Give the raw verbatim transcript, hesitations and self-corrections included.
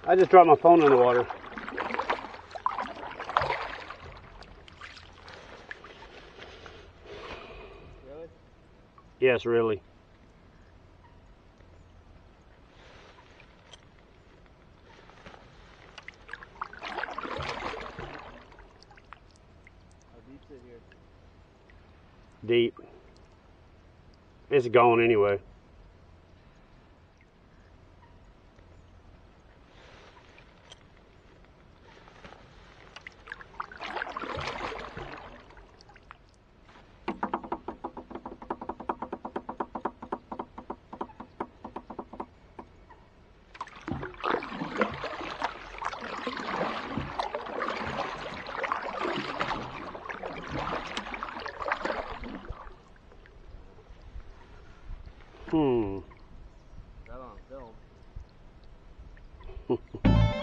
I just dropped my phone in the water. Really? Yes, really. How deep's it here? Deep. It's gone anyway. Hmm. Got on film.